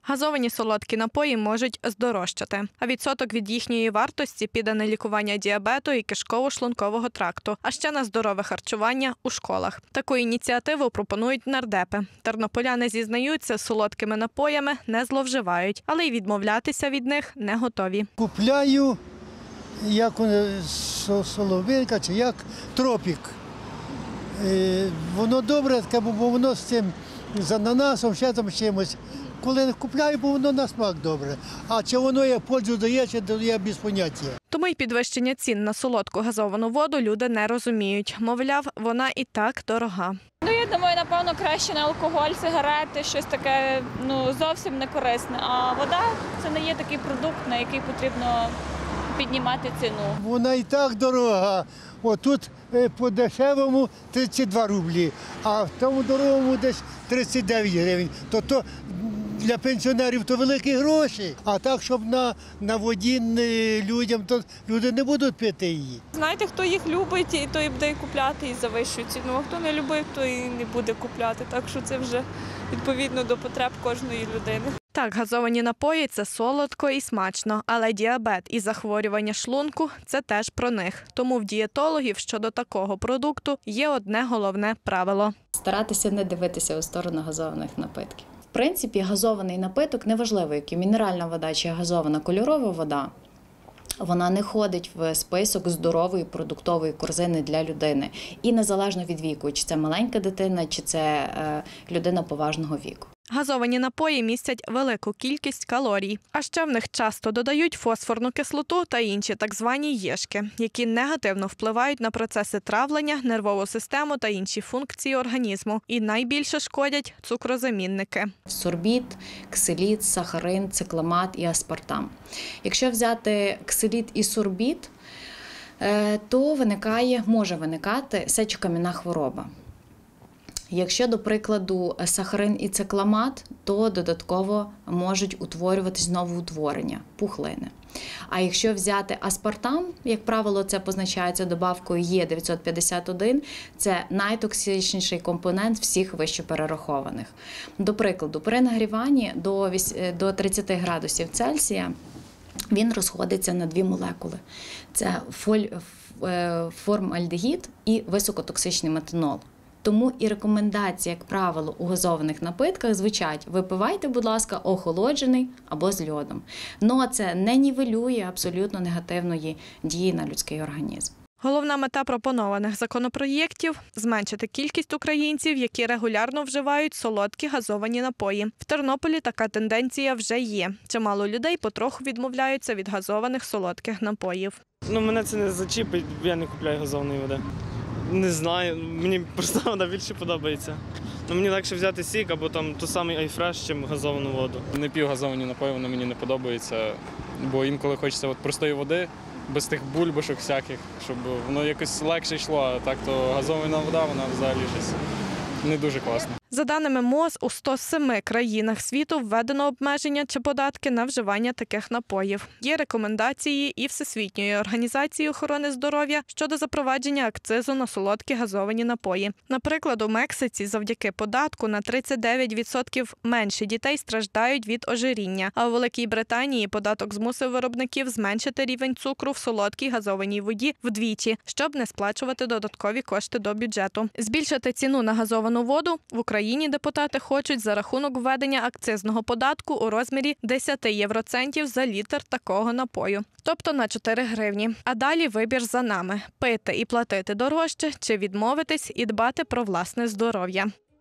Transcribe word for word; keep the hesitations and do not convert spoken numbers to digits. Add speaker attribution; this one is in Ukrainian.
Speaker 1: Газовані солодкі напої можуть здорожчати, а відсоток від їхньої вартості піде на лікування діабету і кишково-шлункового тракту, а ще на здорове харчування у школах. Таку ініціативу пропонують нардепи. Тернополяни зізнаються, солодкими напоями не зловживають, але й відмовлятися від них не готові.
Speaker 2: Купляю, як соловинка чи як тропік. Воно добре, бо воно з цим, з ананасом, ще там чимось. Коли купляю, бо воно на смак добре. А чи воно є пользу дає, чи дає без поняття.
Speaker 1: Тому й підвищення цін на солодку газовану воду люди не розуміють. Мовляв, вона і так дорога.
Speaker 3: Ну, я думаю, напевно, краще на алкоголь, сигарети, щось таке, ну, зовсім не корисне. А вода – це не є такий продукт, на який потрібно піднімати ціну.
Speaker 2: Вона і так дорога. О, тут по-дешевому тридцять два рублі, а в тому дорогому десь тридцять дев'ять гривень. То для пенсіонерів то великі гроші. А так, щоб на, на воді людям, то люди не будуть пити її.
Speaker 4: Знаєте, хто їх любить, і той буде купляти і завищує ціну, а хто не любить, то і не буде купляти. Так що це вже відповідно до потреб кожної людини.
Speaker 1: Так, газовані напої – це солодко і смачно, але діабет і захворювання шлунку – це теж про них. Тому в дієтологів щодо такого продукту є одне головне правило.
Speaker 5: Старатися не дивитися у сторону газованих напитків. В принципі, газований напиток, неважливо, як і мінеральна вода чи газована кольорова вода, вона не ходить в список здорової продуктової корзини для людини. І незалежно від віку, чи це маленька дитина, чи це людина поважного віку.
Speaker 1: Газовані напої містять велику кількість калорій. А ще в них часто додають фосфорну кислоту та інші так звані єшки, які негативно впливають на процеси травлення, нервову систему та інші функції організму. І найбільше шкодять цукрозамінники.
Speaker 5: Сорбіт, ксиліт, сахарин, цикламат і аспартам. Якщо взяти ксиліт і сорбіт, то виникає, може виникати сечокам'яна хвороба. Якщо, до прикладу, сахарин і цикламат, то додатково можуть утворюватись новоутворення, пухлини. А якщо взяти аспартам, як правило, це позначається добавкою Е дев'ятсот п'ятдесят один, це найтоксичніший компонент всіх вищеперерахованих. До прикладу, при нагріванні до тридцяти градусів Цельсія він розходиться на дві молекули. Це формальдегід і високотоксичний метанол. Тому і рекомендації, як правило, у газованих напитках звучать: випивайте, будь ласка, охолоджений або з льодом. Но це не нівелює абсолютно негативної дії на людський організм.
Speaker 1: Головна мета пропонованих законопроєктів – зменшити кількість українців, які регулярно вживають солодкі газовані напої. В Тернополі така тенденція вже є. Чимало людей потроху відмовляються від газованих солодких напоїв.
Speaker 6: Ну, мене це не зачіпить, я не купляю газованої води. Не знаю, мені просто вона більше подобається. Ну, мені легше взяти сік або там ту самий айфреш, чим газовану воду.
Speaker 7: Не п'ю газовані напої, вони мені не подобаються, бо інколи хочеться от простої води, без тих бульбашок всяких, щоб воно якось легше йшло, а так то газована вода, вона взагалі щось не дуже класна.
Speaker 1: За даними МОЗ, у ста семи країнах світу введено обмеження чи податки на вживання таких напоїв. Є рекомендації і Всесвітньої організації охорони здоров'я щодо запровадження акцизу на солодкі газовані напої. Наприклад, у Мексиці завдяки податку на тридцять дев'ять відсотків менше дітей страждають від ожиріння, а у Великій Британії податок змусив виробників зменшити рівень цукру в солодкій газованій воді вдвічі, щоб не сплачувати додаткові кошти до бюджету. Збільшити ціну на газовану воду в Україні В Україні депутати хочуть за рахунок введення акцизного податку у розмірі десять євроцентів за літр такого напою, тобто на чотири гривні. А далі вибір за нами – пити і платити дорожче чи відмовитись і дбати про власне здоров'я.